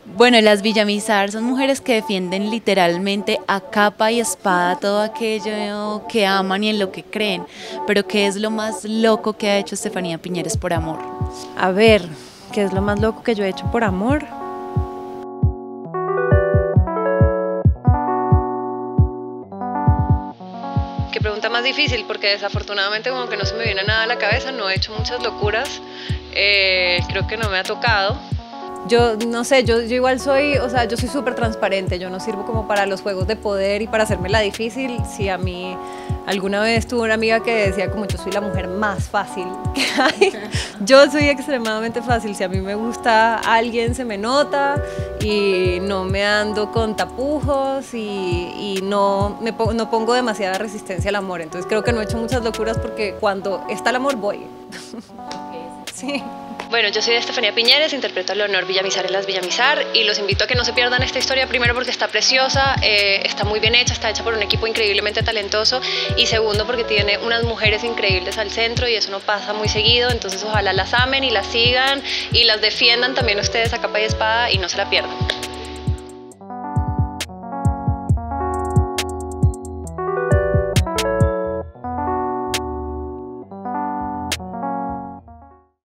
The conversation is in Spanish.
Bueno, las Villamizar son mujeres que defienden literalmente a capa y espada todo aquello que aman y en lo que creen. Pero ¿qué es lo más loco que ha hecho Estefanía Piñeres por amor? A ver, ¿qué es lo más loco que yo he hecho por amor? Qué pregunta más difícil, porque desafortunadamente como que no se me viene nada a la cabeza, no he hecho muchas locuras, creo que no me ha tocado. Yo no sé, yo igual soy, o sea, yo soy súper transparente, yo no sirvo como para los juegos de poder y para hacerme la difícil. Si a mí alguna vez tuve una amiga que decía como yo soy la mujer más fácil que hay, yo soy extremadamente fácil. Si a mí me gusta alguien se me nota y no me ando con tapujos y no pongo demasiada resistencia al amor. Entonces creo que no he hecho muchas locuras porque cuando está el amor voy. Sí. Bueno, yo soy Estefanía Piñeres, interpreto a Leonor Villamizar en Las Villamizar y los invito a que no se pierdan esta historia, primero porque está preciosa, está muy bien hecha, está hecha por un equipo increíblemente talentoso y segundo porque tiene unas mujeres increíbles al centro y eso no pasa muy seguido, entonces ojalá las amen y las sigan y las defiendan también ustedes a capa y espada y no se la pierdan.